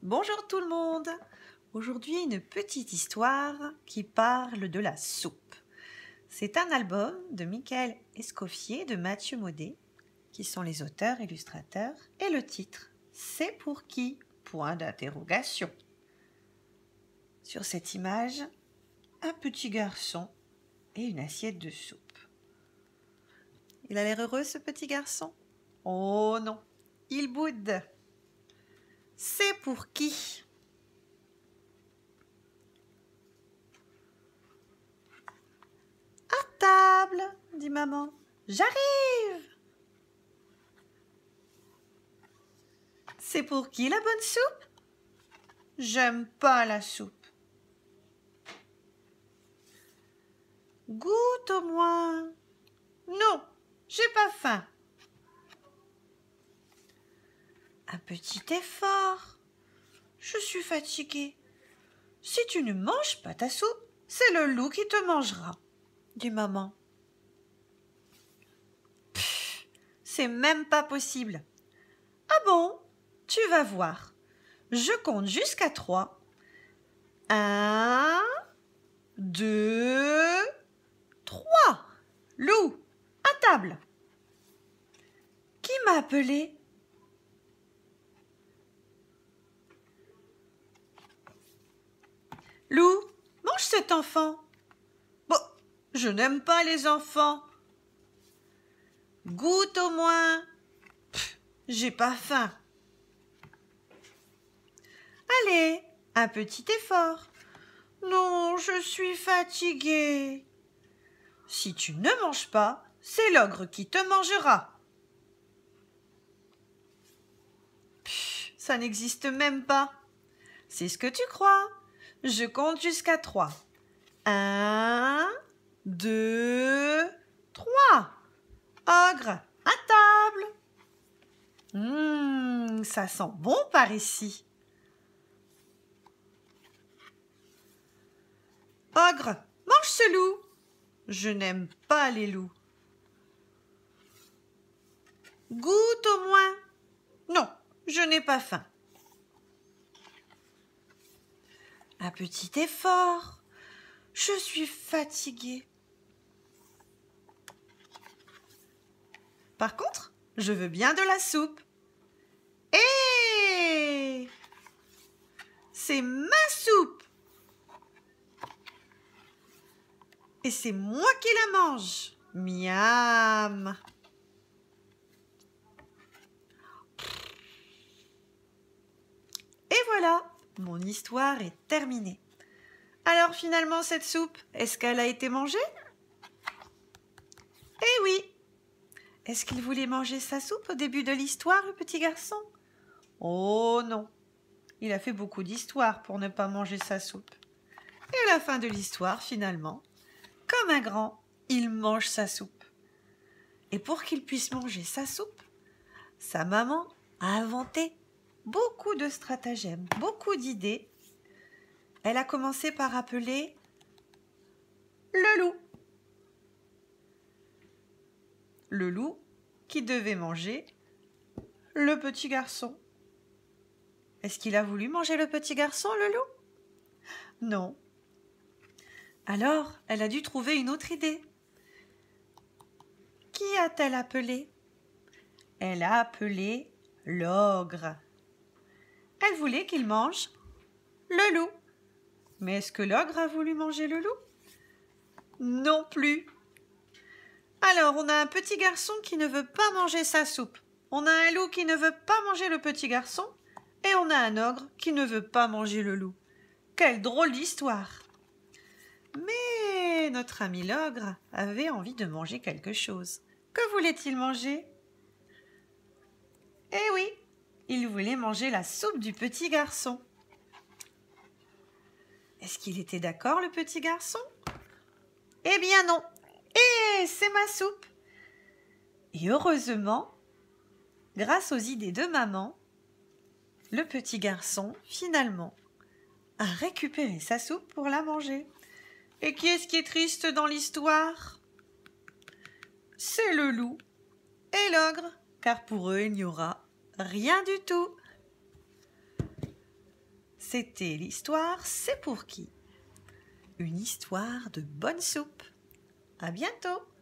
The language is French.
Bonjour tout le monde. Aujourd'hui, une petite histoire qui parle de la soupe. C'est un album de Michael Escoffier et de Mathieu Maudet, qui sont les auteurs, illustrateurs, et le titre « C'est pour qui ?» Point d'interrogation. Sur cette image, un petit garçon et une assiette de soupe. Il a l'air heureux, ce petit garçon? Oh non, il boude. C'est pour qui? À table, dit maman. J'arrive. C'est pour qui la bonne soupe? J'aime pas la soupe. Goûte au moins. Non, j'ai pas faim. Un petit effort. Je suis fatiguée. Si tu ne manges pas ta soupe, c'est le loup qui te mangera, dit maman. Pff, c'est même pas possible. Ah bon? Tu vas voir. Je compte jusqu'à 3. 1, 2, 3. Loup, à table. Qui m'a appelé? Loup, mange cet enfant. Bon, je n'aime pas les enfants. Goûte au moins. Pff, j'ai pas faim. Allez, un petit effort. Non, je suis fatiguée. Si tu ne manges pas, c'est l'ogre qui te mangera. Pff, ça n'existe même pas. C'est ce que tu crois. Je compte jusqu'à 3. 1, 2, 3. Ogre, à table. Ça sent bon par ici. Ogre, mange ce loup. Je n'aime pas les loups. Goûte au moins. Non, je n'ai pas faim. Un petit effort. Je suis fatiguée. Par contre, je veux bien de la soupe. Hé! C'est ma soupe. Et c'est moi qui la mange. Miam. Et voilà, mon histoire est terminée. Alors finalement, cette soupe, est-ce qu'elle a été mangée? Eh oui. Est-ce qu'il voulait manger sa soupe au début de l'histoire, le petit garçon? Oh non. Il a fait beaucoup d'histoires pour ne pas manger sa soupe. Et à la fin de l'histoire, finalement, comme un grand, il mange sa soupe. Et pour qu'il puisse manger sa soupe, sa maman a inventé beaucoup de stratagèmes, beaucoup d'idées. Elle a commencé par appeler le loup. Le loup qui devait manger le petit garçon. Est-ce qu'il a voulu manger le petit garçon, le loup? Non. Alors, elle a dû trouver une autre idée. Qui a-t-elle appelé? Elle a appelé l'ogre. Elle voulait qu'il mange le loup. Mais est-ce que l'ogre a voulu manger le loup? Non plus. Alors, on a un petit garçon qui ne veut pas manger sa soupe. On a un loup qui ne veut pas manger le petit garçon. Et on a un ogre qui ne veut pas manger le loup. Quelle drôle d'histoire! Mais notre ami l'ogre avait envie de manger quelque chose. Que voulait-il manger? Eh oui, il voulait manger la soupe du petit garçon. Est-ce qu'il était d'accord, le petit garçon? Eh bien non. Eh, c'est ma soupe. Et heureusement, grâce aux idées de maman, le petit garçon, finalement, a récupéré sa soupe pour la manger. Et qui est-ce qui est triste dans l'histoire? C'est le loup et l'ogre, car pour eux, il n'y aura rien du tout. C'était l'histoire C'est pour qui? Une histoire de bonne soupe. À bientôt!